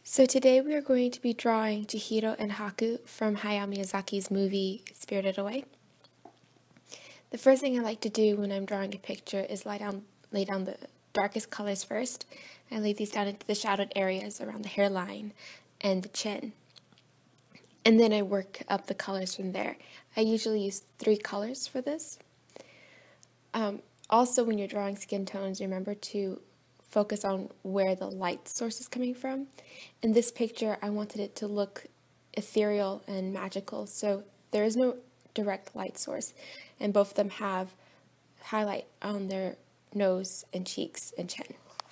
So today we are going to be drawing Chihiro and Haku from Hayao Miyazaki's movie Spirited Away. The first thing I like to do when I'm drawing a picture is lay down the darkest colors first. I lay these down into the shadowed areas around the hairline and the chin. And then I work up the colors from there. I usually use 3 colors for this. Also, when you're drawing skin tones, remember to focus on where the light source is coming from. In this picture, I wanted it to look ethereal and magical, so there is no direct light source, and both of them have highlight on their nose and cheeks and chin.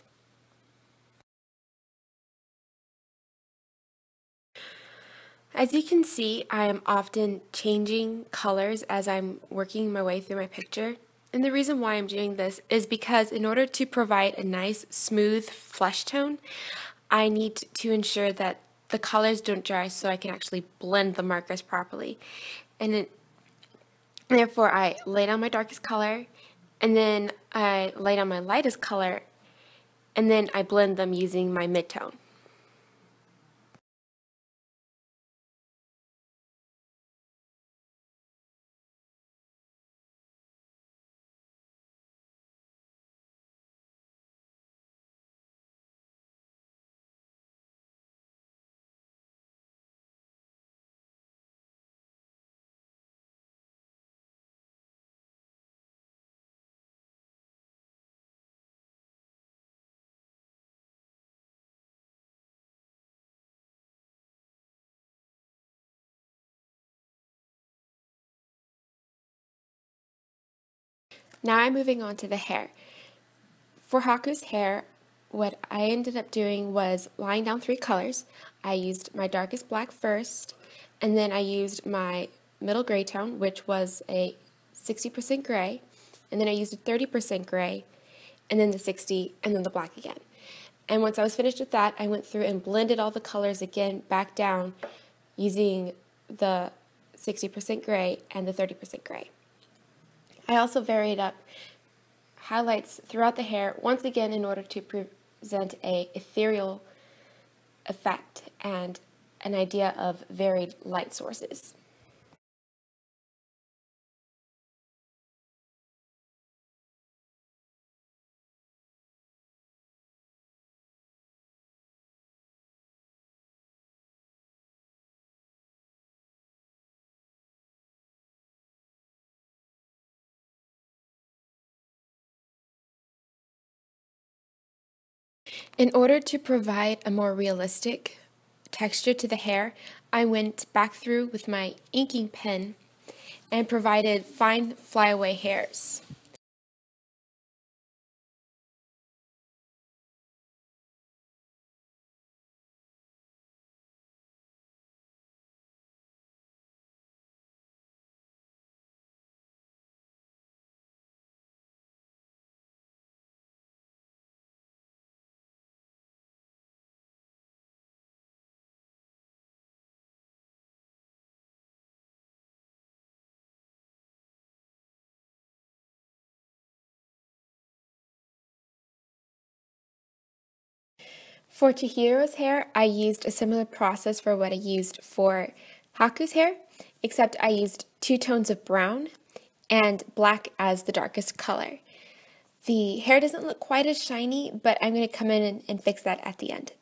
As you can see, I am often changing colors as I'm working my way through my picture. And the reason why I'm doing this is because in order to provide a nice, smooth flesh tone, I need to ensure that the colors don't dry so I can actually blend the markers properly. Therefore, I lay down my darkest color, and then I lay down my lightest color, and then I blend them using my midtone. Now I'm moving on to the hair. For Haku's hair, what I ended up doing was laying down 3 colors. I used my darkest black first, and then I used my middle gray tone, which was a 60% gray, and then I used a 30% gray, and then the 60, and then the black again. And once I was finished with that, I went through and blended all the colors again back down using the 60% gray and the 30% gray. I also varied up highlights throughout the hair, once again in order to present a ethereal effect and an idea of varied light sources. In order to provide a more realistic texture to the hair, I went back through with my inking pen and provided fine flyaway hairs. For Chihiro's hair, I used a similar process for what I used for Haku's hair, except I used 2 tones of brown and black as the darkest color. The hair doesn't look quite as shiny, but I'm going to come in and fix that at the end.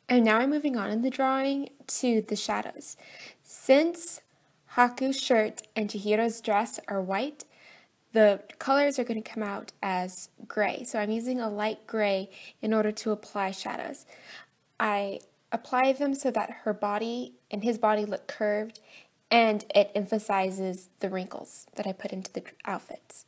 And now I'm moving on in the drawing to the shadows. Since Haku's shirt and Chihiro's dress are white, the colors are going to come out as gray. So I'm using a light gray in order to apply shadows. I apply them so that her body and his body look curved, and it emphasizes the wrinkles that I put into the outfits.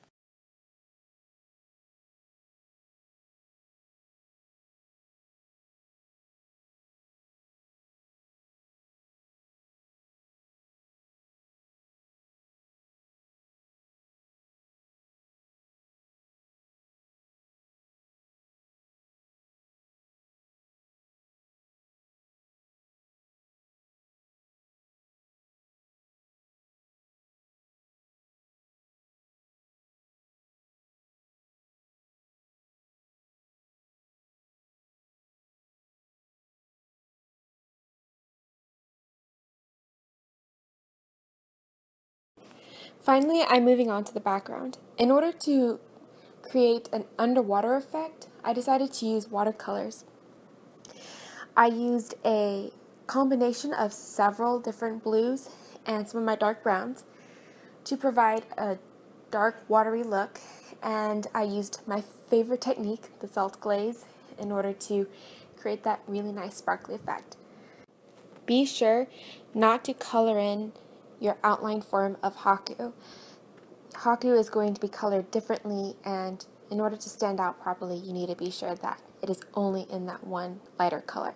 Finally, I'm moving on to the background. In order to create an underwater effect, I decided to use watercolors. I used a combination of several different blues and some of my dark browns to provide a dark, watery look, and I used my favorite technique, the salt glaze, in order to create that really nice sparkly effect. Be sure not to color in your outline form of Haku. Haku is going to be colored differently, and in order to stand out properly, you need to be sure that it is only in that one lighter color.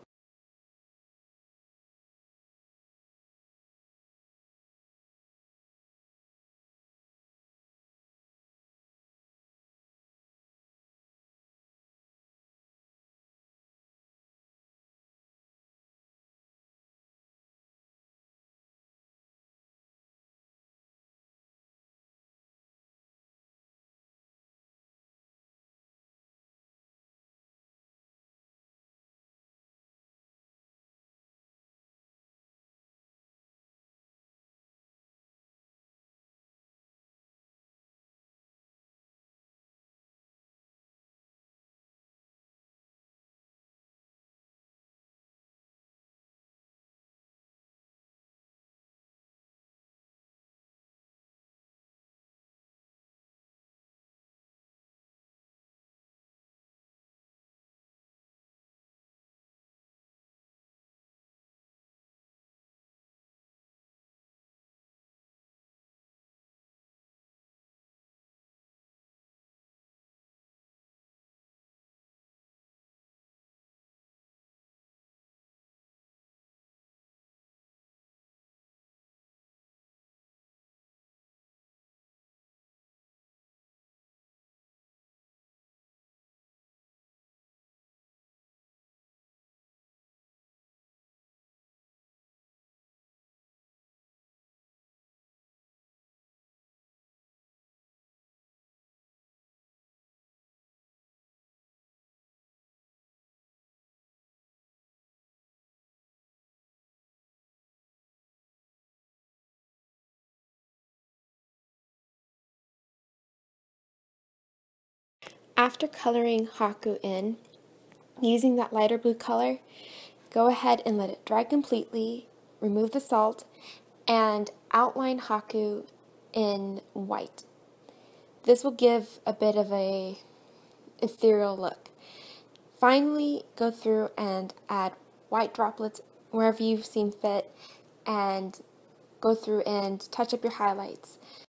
After coloring Haku in, using that lighter blue color, go ahead and let it dry completely, remove the salt, and outline Haku in white. This will give a bit of a ethereal look. Finally, go through and add white droplets wherever you've seen fit, and go through and touch up your highlights.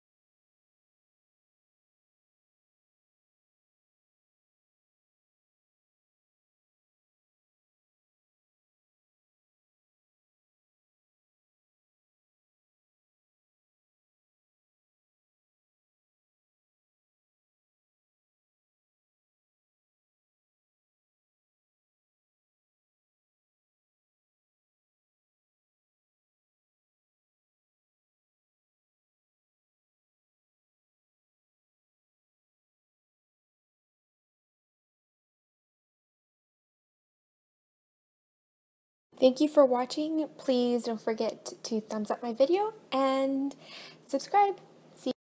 Thank you for watching. Please don't forget to thumbs up my video and subscribe.